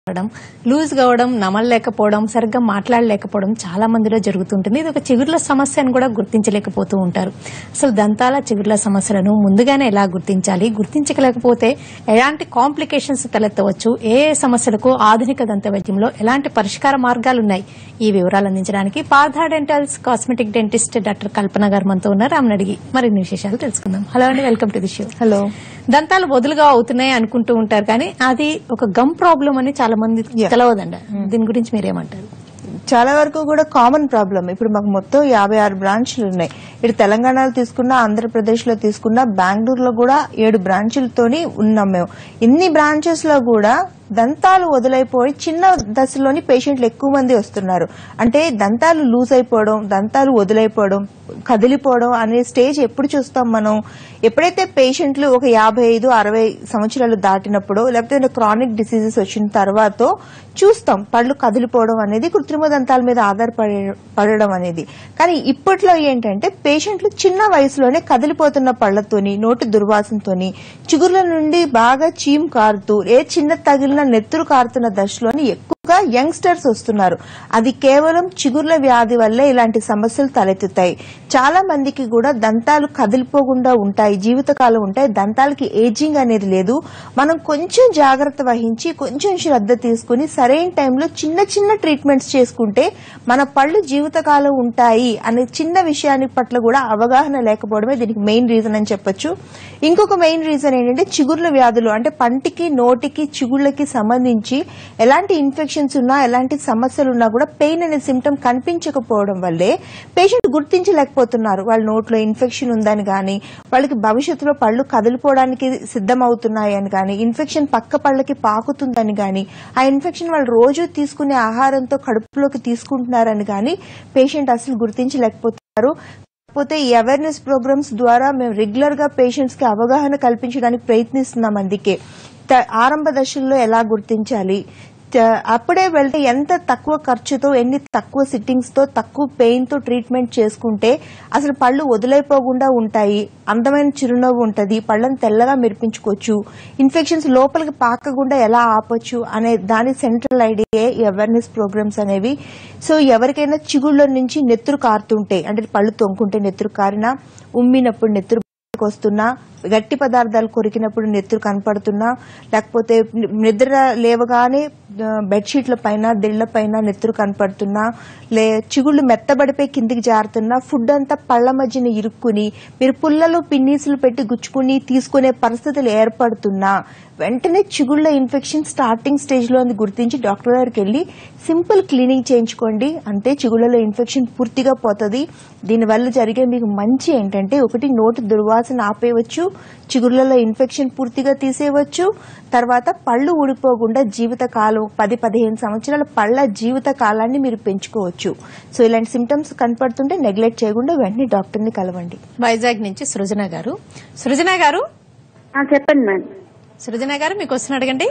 Loose కావడం, నమలలేకపోవడం, సరిగ్గా మాట్లాడలేకపోవడం చాలా మందిలో జరుగుతుంటుంది. ఇది ఒక చిగుర్ల సమస్య అని కూడా గుర్తించలేకపోతూ ఉంటారు. అసలు దంతాల చిగుర్ల సమస్యలను ముందుగానే ఎలా గుర్తించాలి, గుర్తించలేకపోతే ఎలాంటి కాంప్లికేషన్స్ తలెత్తవచ్చు, ఏ సమస్యలకు ఆధునిక దంత వైద్యంలో ఎలాంటి పరిష్కార మార్గాలున్నాయి, ఈ వివరాలు అందించడానికి Partha dentals cosmetic dentist doctor Kalpana garu మనతో ఉన్నారు. ఆమెను అడిగి మరిన్ని విశేషాలు తెలుసుకుందాం. హలో అండి, welcome to the show. Hello. దంతాలు వదులుగా అవుతున్నాయి అనుకుంటూ ఉంటారు, కానీ అది ఒక గమ్ ప్రాబ్లం అని చాలా మంది తెలవదండి. దీని గురించి మీరేమంటారు? చాలా వరకు కూడా కామన్ ప్రాబ్లం. ఇప్పుడు మాకు మొత్తం 56 బ్రాంచ్లు ఉన్నాయి. ఇటు తెలంగాణలో తీసుకున్నా, ఆంధ్రప్రదేశ్ లో తీసుకున్నా, బెంగళూరులో కూడా 7 బ్రాంచ్లతోని ఉన్నాం మేము. ఇన్ని బ్రాంచెస్ లో కూడా దంతాలు వదిలైపోయి చిన్న దశలోని పేషెంట్లు ఎక్కువ మంది వస్తున్నారు. అంటే దంతాలు లూజ్ అయిపోవడం, దంతాలు వదిలైపోవడం, కదిలిపోవడం అనే స్టేజ్ ఎప్పుడు చూస్తాం మనం? ఎప్పుడైతే పేషెంట్లు ఒక 55-60 సంవత్సరాలు దాటినప్పుడు, లేకపోతే క్రానిక్ డిసీజెస్ వచ్చిన తర్వాత చూస్తాం పళ్ళు కదిలిపోవడం అనేది, కృత్రిమ దంతాల మీద ఆధారపడడం అనేది. కానీ ఇప్పట్లో ఏంటంటే పేషెంట్లు చిన్న వయసులోనే కదిలిపోతున్న పళ్లతోని, నోటి దుర్వాసనతోని, చిగుర్ల నుండి బాగా చీమ్ కారుతూ, ఏ చిన్న తగిలిన నెత్తురు కారుతున్న దశలోని ఎక్కువగా యంగ్స్టర్స్ వస్తున్నారు. అది కేవలం చిగుర్ల వ్యాధి వల్లే ఇలాంటి సమస్యలు తలెత్తుతాయి. చాలా మందికి కూడా దంతాలు కదిలిపోకుండా ఉంటాయి, జీవితకాలం ఉంటాయి. దంతాలకి ఏజింగ్ అనేది లేదు. మనం కొంచెం జాగ్రత్త వహించి, కొంచెం శ్రద్ధ తీసుకుని సరైన టైంలో చిన్న చిన్న ట్రీట్మెంట్స్ చేసుకుంటే మన పళ్ళు జీవితకాలం ఉంటాయి అనే చిన్న విషయాన్ని పట్ల కూడా అవగాహన లేకపోవడమే దీనికి మెయిన్ రీజన్ అని చెప్పొచ్చు. ఇంకొక మెయిన్ రీజన్ ఏంటంటే చిగుర్ల వ్యాధులు, అంటే పంటికి, నోటికి, చిగుళ్ళకి సంబంధించి ఎలాంటి ఇన్ఫెక్షన్స్ ఉన్నా, ఎలాంటి సమస్యలు ఉన్నా కూడా పెయిన్ అనే సిమ్టమ్ కనిపించకపోవడం వల్లే పేషెంట్ గుర్తించలేకపోతున్నారు. వాళ్ళ నోట్లో ఇన్ఫెక్షన్ ఉందని గాని, వాళ్ళకి భవిష్యత్తులో పళ్ళు కదిలిపోవడానికి సిద్ధమవుతున్నాయి అని గాని, ఇన్ఫెక్షన్ పక్క పళ్ళకి పాకుతుందని గాని, ఆ ఇన్ఫెక్షన్ వాళ్ళు రోజు తీసుకునే ఆహారంతో కడుపులోకి తీసుకుంటున్నారని గాని పేషెంట్ అసలు గుర్తించలేకపోతున్నారు. కాకపోతే ఈ అవేర్నెస్ ప్రోగ్రామ్స్ ద్వారా మేము రెగ్యులర్ గా పేషెంట్స్ కి అవగాహన కల్పించడానికి ప్రయత్నిస్తున్నాం. అందుకే ఆరంభ దశల్లో ఎలా గుర్తించాలి, అప్పుడే వెళ్తే ఎంత తక్కువ ఖర్చుతో, ఎన్ని తక్కువ సిట్టింగ్స్ తో, తక్కువ పెయిన్ తో ట్రీట్మెంట్ చేసుకుంటే అసలు పళ్ళు వదిలైపోకుండా ఉంటాయి, అందమైన చిరునవ్వు ఉంటది, పళ్ళని తెల్లగా మెరిపించుకోవచ్చు, ఇన్ఫెక్షన్స్ లోపలికి పాకకుండా ఎలా ఆపొచ్చు అనే దాని సెంట్రల్ ఐడియా ఈ అవేర్నెస్ ప్రోగ్రామ్స్ అనేవి. సో ఎవరికైనా చిగుళ్ళ నుంచి నెత్తురు కారుతుంటే, అంటే పళ్ళు తొంకుంటే నెత్తురు కారినా, ఉమ్మినప్పుడు నెత్తురు వస్తున్నా, గట్టి పదార్థాలు కొరికినప్పుడు నెత్తురు కనపడుతున్నా, లేకపోతే నిద్ర లేవగానే బెడ్షీట్ల పైన, దిళ్ల పైన నెత్తురు కనపడుతున్నా, చిగుళ్ళు మెత్తబడిపోయి కిందికి జారుతున్నా, ఫుడ్ అంతా పళ్ల మధ్యన ఇరుక్కుని మీరు పుల్లలు పిన్నీసులు పెట్టి గుచ్చుకుని తీసుకునే పరిస్థితులు ఏర్పడుతున్నా, వెంటనే చిగుళ్ళ ఇన్ఫెక్షన్ స్టార్టింగ్ స్టేజ్ లో గుర్తించి డాక్టర్ దగ్గరికి వెళ్లి సింపుల్ క్లీనింగ్ చేయించుకోండి. అంతే చిగుళ్ళలో ఇన్ఫెక్షన్ పూర్తిగా పోతుంది. దీనివల్ల జరిగే మీకు మంచి ఏంటంటే, ఒకటి నోటి దుర్వాసన ఆపేయవచ్చు, చిగుళ్ళలో ఇన్ఫెక్షన్ పూర్తిగా తీసేయవచ్చు, తర్వాత పళ్ళు ఊడిపోకుండా జీవితకాలం 10-15 సంవత్సరాల పళ్ల జీవిత కాలాన్ని మీరు పెంచుకోవచ్చు. సో ఇలాంటి సిమ్టమ్స్ కనపడుతుంటే నెగ్లెక్ట్ చేయకుండా వెంటనే డాక్టర్ ని కలవండి. వైజాగ్ నుంచి సృజన గారు. సృజన గారు చెప్పండి మేడం. సృజన గారు మీకు వస్తున్న అడగండి.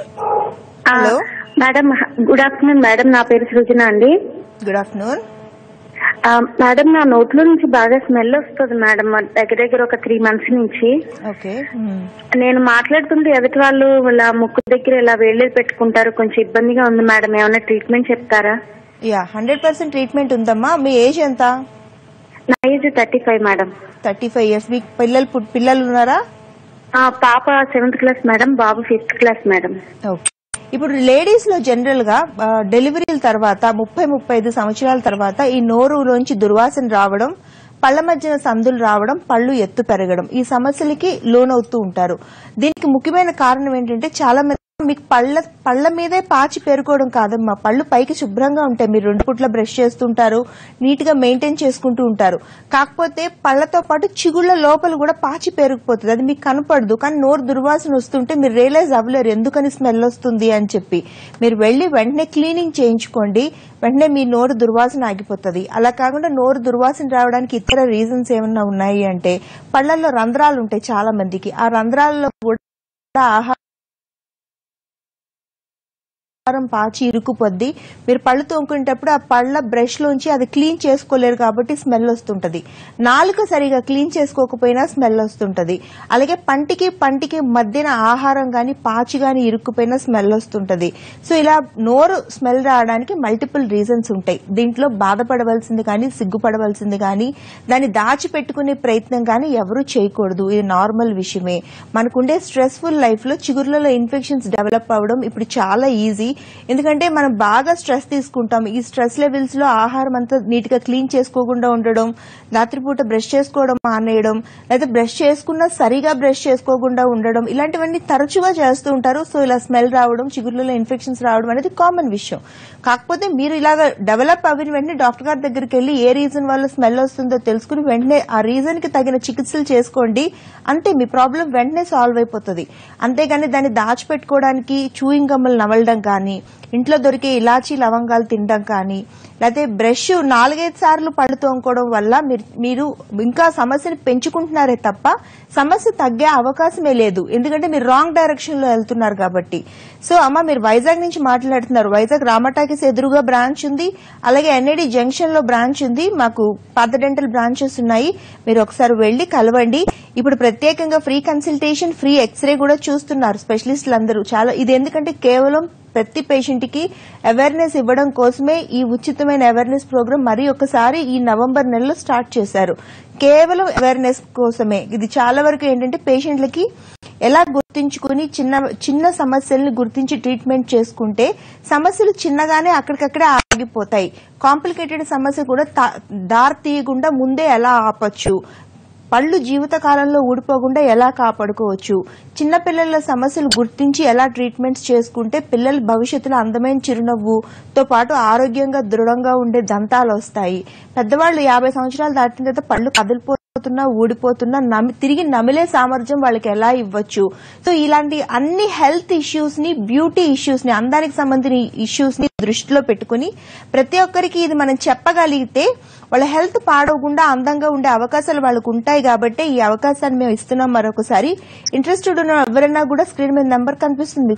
Hello madam, good afternoon madam. నా పేరు సృజన అండి. Good afternoon madam. నా నోట్లో నుంచి బాగా స్మెల్ వస్తుంది మేడం, దగ్గర ఒక 3 months నుంచి. ఓకే. నేను మాట్లాడుతుంటే ఎదుటి వాళ్ళు ఇలా ముక్కు దగ్గర ఇలా వేళ్ళు పెట్టుకుంటారు, కొంచెం ఇబ్బందిగా ఉంది మేడం. ఏమైనా ట్రీట్మెంట్ చెప్తారా? 100% ట్రీట్మెంట్ ఉందమ్మా. మీ ఏజ్ ఎంత? నా ఏజ్ 35 మేడం. 35 years. మీకు పిల్లలు ఉన్నారా? పాప 7th class మేడం, బాబు 5th class మేడం. ఓకే. ఇప్పుడు లేడీస్ లో జనరల్ గా డెలివరీల తర్వాత 30-35 సంవత్సరాల తర్వాత ఈ నోరులోంచి దుర్వాసన రావడం, పళ్ల మధ్యన సందులు రావడం, పళ్ళు ఎత్తు పెరగడం, ఈ సమస్యలకి లోనవుతూ ఉంటారు. దీనికి ముఖ్యమైన కారణం ఏంటంటే, చాలా మంది మీకు పళ్ల మీదే పాచి పేరుకోవడం కాదమ్మా, పళ్ళు పైకి శుభ్రంగా ఉంటాయి, మీరు 2 పూట్ల బ్రష్ చేస్తుంటారు, నీట్ గా మెయింటైన్ చేసుకుంటూ ఉంటారు. కాకపోతే పళ్లతో పాటు చిగుళ్ళ లోపల కూడా పాచి పేరుకుపోతుంది. అది మీకు కనపడదు, కానీ నోరు దుర్వాసన వస్తుంటే మీరు రియలైజ్ అవ్వలేరు ఎందుకని స్మెల్ వస్తుంది అని చెప్పి. మీరు వెళ్లి వెంటనే క్లీనింగ్ చేయించుకోండి, వెంటనే మీ నోరు దుర్వాసన ఆగిపోతుంది. అలా కాకుండా నోరు దుర్వాసన రావడానికి ఇతర రీజన్స్ ఏమన్నా ఉన్నాయి అంటే, పళ్లలో రంధ్రాలు ఉంటాయి చాలా మందికి, ఆ రంధ్రాలలో కూడా ఆహారం ఆహారం పాచి ఇరుకుపోద్ది. మీరు పళ్ళు తోముకునేటప్పుడు ఆ పళ్ళ బ్రష్ లోంచి అది క్లీన్ చేసుకోలేరు కాబట్టి స్మెల్ వస్తుంటది. నాలుక సరిగా క్లీన్ చేసుకోకపోయినా స్మెల్ వస్తుంటది. అలాగే పంటికి మధ్యన ఆహారం గాని పాచి గాని ఇరుక్కుపోయినా స్మెల్ వస్తుంటది. సో ఇలా నోరు స్మెల్ రావడానికి మల్టిపుల్ రీజన్స్ ఉంటాయి. దీంట్లో బాధపడవలసింది కానీ సిగ్గుపడవలసింది కానీ దాన్ని దాచిపెట్టుకునే ప్రయత్నం కానీ ఎవరూ చేయకూడదు. ఇది నార్మల్ విషయమే. మనకుండే స్ట్రెస్ఫుల్ లైఫ్ లో చిగుర్లలో ఇన్ఫెక్షన్స్ డెవలప్ అవ్వడం ఇప్పుడు చాలా ఈజీ. ఎందుకంటే మనం బాగా స్ట్రెస్ తీసుకుంటాం. ఈ స్ట్రెస్ లెవెల్స్ లో ఆహారం అంతా నీట్ గా క్లీన్ చేసుకోకుండా ఉండడం, రాత్రిపూట బ్రష్ చేసుకోవడం మానేయడం, లేదా బ్రష్ చేసుకున్నా సరిగా బ్రష్ చేసుకోకుండా ఉండడం, ఇలాంటివన్నీ తరచుగా చేస్తూ ఉంటారు. సో ఇలా స్మెల్ రావడం, చిగుర్లలో ఇన్ఫెక్షన్స్ రావడం అనేది కామన్ విషయం. కాకపోతే మీరు ఇలాగా డెవలప్ అవ్విన వెంటనే డాక్టర్ గారి దగ్గరికి వెళ్లి ఏ రీజన్ వల్ల స్మెల్ వస్తుందో తెలుసుకుని వెంటనే ఆ రీజన్ కి తగిన చికిత్సలు చేసుకోండి. అంతే, మీ ప్రాబ్లం వెంటనే సాల్వ్ అయిపోతుంది. అంతేగాని దాన్ని దాచిపెట్టుకోవడానికి చూయింగ్ గమ్మలు నవలడం కానీ, ఇంట్లో దొరికే ఇలాచీ లవంగాలు తినడం కానీ, లేకపోతే బ్రష్ 4-5 సార్లు పళ్ళు తోముకోవడం వల్ల మీరు ఇంకా సమస్యను పెంచుకుంటున్నారే తప్ప సమస్య తగ్గే అవకాశమే లేదు. ఎందుకంటే మీరు రాంగ్ డైరెక్షన్ లో వెళ్తున్నారు కాబట్టి. సో అమ్మ, మీరు వైజాగ్ నుంచి మాట్లాడుతున్నారు. వైజాగ్ రామటాకీస్ ఎదురుగా బ్రాంచ్ ఉంది, అలాగే ఎన్ఐడి జంక్షన్ లో బ్రాంచ్ ఉంది. మాకు పాత డెంటల్ బ్రాంచెస్ ఉన్నాయి. మీరు ఒకసారి వెళ్లి కలవండి. ఇప్పుడు ప్రత్యేకంగా ఫ్రీ కన్సల్టేషన్, ఫ్రీ ఎక్స్రే కూడా చూస్తున్నారు స్పెషలిస్టులు అందరూ. చాలా ఇది ఎందుకంటే కేవలం ప్రతి పేషెంట్ కి అవేర్నెస్ ఇవ్వడం కోసమే ఈ ఉచితమైన అవేర్నెస్ ప్రోగ్రామ్ మరి ఒకసారి ఈ నవంబర్ నెలలో స్టార్ట్ చేశారు. కేవలం అవేర్నెస్ కోసమే. ఇది చాలా వరకు ఏంటంటే పేషెంట్లకి ఎలా గుర్తించుకుని చిన్న సమస్యల్ని గుర్తించి ట్రీట్మెంట్ చేసుకుంటే సమస్యలు చిన్నగానే అక్కడికక్కడే ఆగిపోతాయి. కాంప్లికేటెడ్ సమస్య కూడా దారి తీయకుండా ముందే ఎలా ఆపొచ్చు, పళ్ళు జీవిత కాలంలో ఊడిపోకుండా ఎలా కాపాడుకోవచ్చు, చిన్నపిల్లల సమస్యలు గుర్తించి ఎలా ట్రీట్మెంట్స్ చేసుకుంటే పిల్లల భవిష్యత్తులో అందమైన చిరునవ్వుతో పాటు ఆరోగ్యంగా దృఢంగా ఉండే దంతాలు వస్తాయి. పెద్దవాళ్ళు 50 సంవత్సరాలు దాటిన తర్వాత పళ్ళు కదిలిపోతున్నా ఊడిపోతున్నా తిరిగి నమిలే సామర్థ్యం వాళ్ళకి ఎలా ఇవ్వచ్చు. సో ఇలాంటి అన్ని హెల్త్ ఇష్యూస్ ని, బ్యూటీ ఇష్యూస్ ని, అందానికి సంబంధించిన ఇష్యూస్ ని దృష్టిలో పెట్టుకుని ప్రతి ఒక్కరికి ఇది మనం చెప్పగలిగితే వాళ్ళ హెల్త్ పాడవకుండా అందంగా ఉండే అవకాశాలు వాళ్ళకు ఉంటాయి. కాబట్టి ఈ అవకాశాన్ని మేము ఇస్తున్నాం. మరొకసారి ఇంట్రెస్టెడ్ ఉన్న ఎవరైనా కూడా స్క్రీన్ మీద నెంబర్ కనిపిస్తుంది,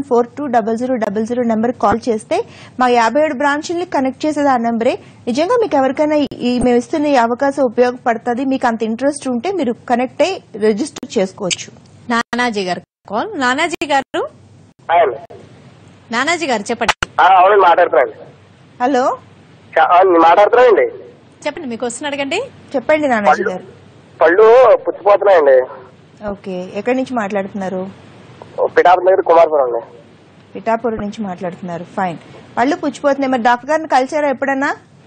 41420000 నెంబర్ కాల్ చేస్తే మా 57 బ్రాంచ్ని కనెక్ట్ చేసేది ఆ నెంబరే. నిజంగా మీకు ఎవరికైనా మేము ఇస్తున్న ఈ అవకాశం ఉపయోగపడుతుంది, మీకు అంత ఇంట్రెస్ట్ ఉంటే మీరు కనెక్ట్ అయ్యి రిజిస్టర్ చేసుకోవచ్చు. నానాజీ గారు కాల్. నానాజీ గారు చెప్పండి. మాట్లాడుతున్నాను. హలో, మాట్లాడుతున్నానండి. చెప్పండి, మీకు వస్తున్న అడగండి. చెప్పండి నానాజీ గారు. పళ్ళు పుచ్చిపోతున్నాయండి. ఓకే, ఎక్కడి నుంచి మాట్లాడుతున్నారు? పిఠాపురం దగ్గర కుమార్పురం అండి. పిఠాపురం నుంచి మాట్లాడుతున్నారు. ఫైన్. పళ్ళు పుచ్చిపోతున్నాయి. మరి డాక్టర్ గారిని కలిసారా ఎప్పుడన్నా?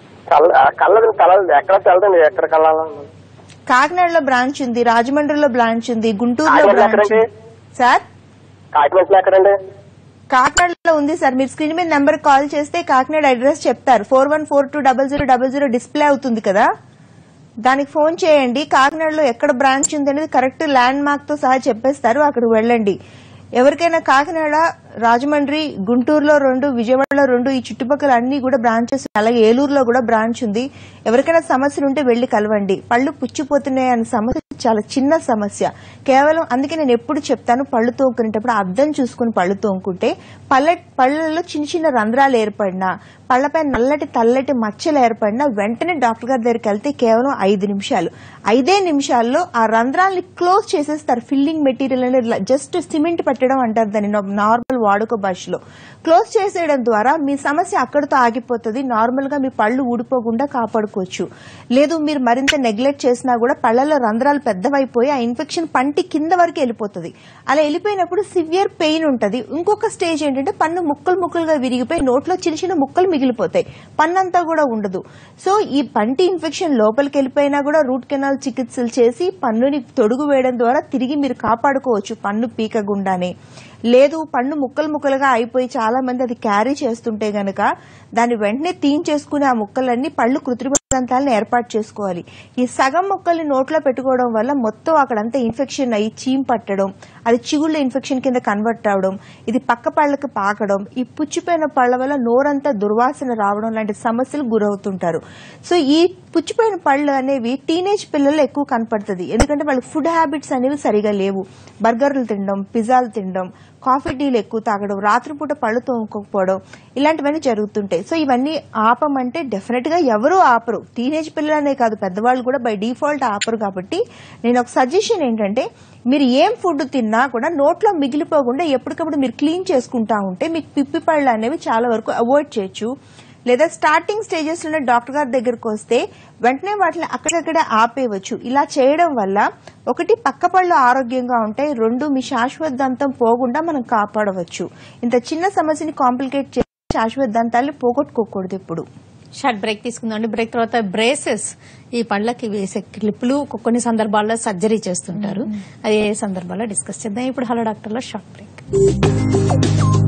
ఎక్కడ వెళ్తాండి, ఎక్కడ కళ్ళాలి? కాకినాడలో బ్రాంచ్ ఉంది, రాజమండ్రిలో బ్రాంచ్ ఉంది, గుంటూరులో బ్రాంచ్ ఉంది. సార్, కాకినాడలో ఎక్కడండి? కాకినాడలో ఉంది సార్. మీరు స్క్రీన్ మీద నెంబర్ కాల్ చేస్తే కాకినాడ అడ్రస్ చెప్తారు. 41420000 డిస్ప్లే అవుతుంది కదా, దానికి ఫోన్ చేయండి. కాకినాడలో ఎక్కడ బ్రాంచ్ ఉంది అనేది కరెక్ట్ ల్యాండ్ మార్క్ తో సహా చెప్పేస్తారు. అక్కడికి వెళ్ళండి. ఎవరికైనా కాకినాడ, రాజమండ్రి, గుంటూరులో 2, విజయవాడలో 2, ఈ చుట్టుపక్కల అన్ని కూడా బ్రాంచెస్, అలాగే ఏలూరులో కూడా బ్రాంచ్ ఉంది. ఎవరికైనా సమస్యలు ఉంటే వెళ్లి కలవండి. పళ్ళు పుచ్చిపోతున్నాయి అనే సమస్య చాలా చిన్న సమస్య. కేవలం అందుకే నేను ఎప్పుడు చెప్తాను, పళ్ళు తోముకునేటప్పుడు అద్దం చూసుకుని పళ్ళు తోముకుంటే పళ్ళల్లో చిన్న చిన్న రంధ్రాలు ఏర్పడినా, పళ్లపై నల్లటి తల్లటి మచ్చలు ఏర్పడినా వెంటనే డాక్టర్ గారి దగ్గరికి వెళ్తే కేవలం 5 నిమిషాలు, 5 నిమిషాల్లో ఆ రంధ్రాలని క్లోజ్ చేసేస్తారు. ఫిల్లింగ్ మెటీరియల్ అనేది జస్ట్ సిమెంట్ పెట్టడం అంటారు దాన్ని నార్మల్ వాడుక భాషలో. క్లోజ్ చేసేయడం ద్వారా మీ సమస్య అక్కడితో ఆగిపోతుంది. నార్మల్ గా మీ పళ్ళు ఊడిపోకుండా కాపాడుకోవచ్చు. లేదు మీరు మరింత నెగ్లెక్ట్ చేసినా కూడా పళ్లలో రంధ్రాలు పెద్దవైపోయి ఆ ఇన్ఫెక్షన్ పంటి కింద వరకు వెళ్ళిపోతుంది. అలా వెళ్ళిపోయినప్పుడు సివియర్ పెయిన్ ఉంటుంది. ఇంకొక స్టేజ్ ఏంటంటే పన్ను ముక్కలుగా విరిగిపోయి నోట్లో చిన్న చిన్న ముక్కలు మిగిలిపోతాయి, పన్నంతా కూడా ఉండదు. సో ఈ పంటి ఇన్ఫెక్షన్ లోపలికి వెళ్ళిపోయినా కూడా రూట్ కెనాల్ చికిత్సలు చేసి పన్నుని తొడుగు వేయడం ద్వారా తిరిగి మీరు కాపాడుకోవచ్చు పన్ను పీకగుండానే. లేదు పన్ను ముక్కలుగా అయిపోయి చాలా మంది అది క్యారీ చేస్తుంటే గనక దాన్ని వెంటనే తీయించేసుకుని ఆ ముక్కలన్నీ పళ్ళు కృత్రిమ దంతాలను ఏర్పాటు చేసుకోవాలి. ఈ సగం ముక్కల్ని నోట్లో పెట్టుకోవడం వల్ల మొత్తం అక్కడంతా ఇన్ఫెక్షన్ అయ్యి చీమ్ పట్టడం, అది చిగుళ్ళ ఇన్ఫెక్షన్ కింద కన్వర్ట్ అవడం, ఇది పక్క పళ్ళకి పాకడం, ఈ పుచ్చిపోయిన పళ్ళ వల్ల నోరంతా దుర్వాసన రావడం లాంటి సమస్యలు గురవుతుంటారు. సో ఈ పుచ్చిపోయిన పళ్ళు అనేవి టీనేజ్ పిల్లల్లో ఎక్కువ కనపడుతుంది. ఎందుకంటే వాళ్ళకి ఫుడ్ హ్యాబిట్స్ అనేవి సరిగా లేవు. బర్గర్లు తినడం, పిజ్జాలు తినడం, కాఫీ టీలు ఎక్కువ తాగడం, రాత్రిపూట పళ్ళు తోముకోకపోవడం, ఇలాంటివన్నీ జరుగుతుంటాయి. సో ఇవన్నీ ఆపమంటే డెఫినెట్ గా ఎవరూ ఆపరు. టీనేజ్ పిల్లలనే కాదు, పెద్దవాళ్ళు కూడా బై డిఫాల్ట్ ఆపరు. కాబట్టి నేను ఒక సజెషన్ ఏంటంటే, మీరు ఏం ఫుడ్ తిన్నా కూడా నోట్లో మిగిలిపోకుండా ఎప్పటికప్పుడు మీరు క్లీన్ చేసుకుంటా ఉంటే మీకు పిప్పి పళ్ళు అనేవి చాలా వరకు అవాయిడ్ చేయొచ్చు. లేదా స్టార్టింగ్ స్టేజెస్ లోనే డాక్టర్ గారి దగ్గరకు వస్తే వెంటనే వాటిని అక్కడక్కడే ఆపేయవచ్చు. ఇలా చేయడం వల్ల ఒకటి పక్క పళ్ళు ఆరోగ్యంగా ఉంటాయి, రెండు మీ శాశ్వత దంతం పోకుండా మనం కాపాడవచ్చు. ఇంత చిన్న సమస్యని కాంప్లికేట్ చేసి శాశ్వత దంతాన్ని పోగొట్టుకోకూడదు. ఇప్పుడు షార్ట్ బ్రేక్ తీసుకుందాం. బ్రేక్ తర్వాత బ్రేసెస్, ఈ పళ్ళకి వేసే క్లిప్లు కొన్ని సందర్భాల్లో సర్జరీ చేస్తుంటారు. అది ఏ సందర్భాల్లో డిస్కస్ చేద్దాం. ఇప్పుడు హలో డాక్టర్లో షార్ట్ బ్రేక్.